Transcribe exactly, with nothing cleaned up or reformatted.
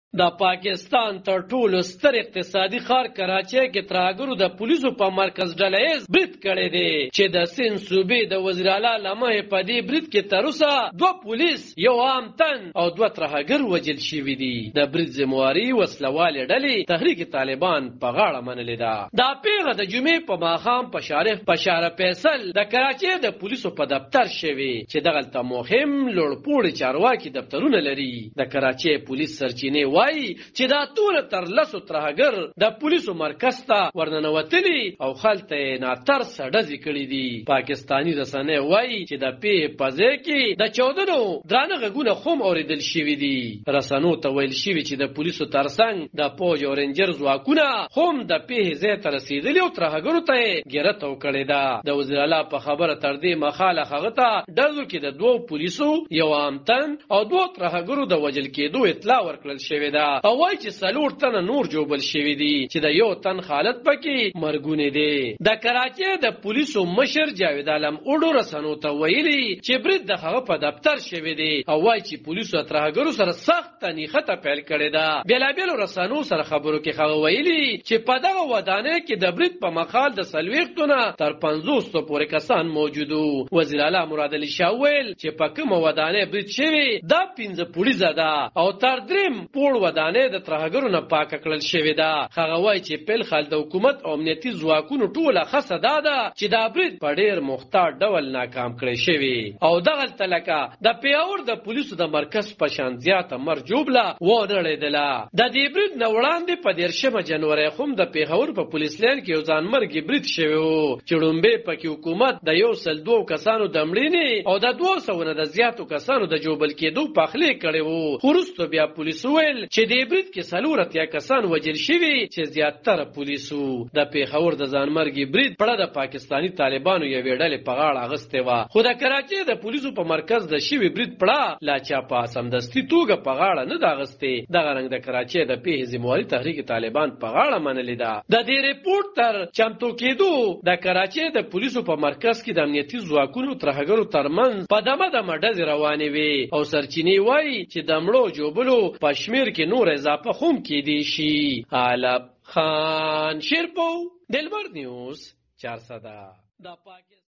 د پاکستان تر ټولو ستر اقتصادي ښار کراچۍ کې ترهګرو د پولیسو په مرکز ډلهیز برید کړی دی چې د سند صوبې د وزیر اعلی له مخې په دې برید کې تر اوسه دوه پولیس یو عام تن او دوه ترهګر وژل شوي دي. د برید ذمهواري وسلوالې ډلې تحریک طالبان په غاړه منلې ده. دا پیغه د جمعې په ماښام په شارع په شارع فیصل د کراچۍ د پولیسو په دفتر شوي چې دغلته مهم لوړپوړي چارواکي دفترونه لري. د کراچۍ پولیس سرچینې وایي چې دا ټول تر لسو ترهګر د پولیسو مرکز ته ورننوتلي او خلته یې ناترسه ډزې کړي دي. پاکستاني رسنۍ وایي چې د پیښې په ځای کې د چاودنو درانه غږونه هم اورېدل شوي دي. رسنو ته ویل شوي چې د پولیسو ترڅنګ د پوج او رینجر ځواکونه هم د پیښې ځای ته رسېدلي او ترهګرو ته یې ګیرته وکړې ده. د وزیر اعلی په خبره تر دې مخالف هغه ته ډزو کې د دوو پولیسو یو عام تن او دوه ترهګرو د وژل کېدو اطلاع ورکړل شوې ده او وایي چې څلور تنه نور جوړبل شوي دي چې د یو تن حالت پکې مرګونی دی. د کراچۍ د پولیسو مشر جاوید عالم اوډو رسنو ته ویلي چې برید د هغه په دفتر شوی دی او وایي چې پولیسو ترهګرو سره سخت نیخته پیل کړې ده. بېلابېلو رسنو سره خبرو کې هغه ویلي چې په دغه ودانۍ کې د برید په مخال د څلوېښتو نه تر پنځوسو پورې کسان موجود وو. وزیر اعلی مراد علي شاه ویل چې په کومه ودانۍ برید شوی دا پنځه پوړیزه ده او تر دریم پوړ ودانۍ د ترهګرو نه پاکه کړل شوې ده. هغه وایي چې پیل خال د حکومت او امنیتي ځواکونو ټوله خصه دا ده چې دا برید په ډېر محتاط ډول ناکام کړی شوی او دغلته لکه د پیاور د پولیسو د مرکز په شان زیاته مرجوبله ونړېدله. د دې برید نه وړاندې په دېرشمه جنوري هم د پیښور په پولیس لاین کې یو ځانمرګي برید شوی و چې ړومبې پکې حکومت د یو سل دوو کسانو د مړینې او د دوو سوو نه د زیاتو کسانو د جوبل کېدو پخلی کړی و. خو وروسته بیا پولیسو ویل چې دې برید کې څلور اتیا کسان وژل شوي چې زیاتره پولیسو. د پیښور د ځانمرګي برید پړه د پاکستاني طالبانو یوې ډلې په غاړه اخیستې وه خو د کراچۍ د پولیسو په مرکز د شوي برید پړه لا چا په سمدستي توګه په غاړه نه ده اخیستې. دغه رنګ د کراچۍ د پیښې ذمهواري تحریک طالبان په غاړه منلې ده. د دې رپورټ تر چمتو کېدو د کراچۍ د پولیسو په مرکز کې د امنیتي ځواکونو ترهګرو ترمنځ په دمه دمه ډزې روانې وې او سرچینې وایي چې د مړو جوبلو په شمېر کې نور اضافه هم کېدی شي. علب خان شیرپو دلبر نیوز چارسده.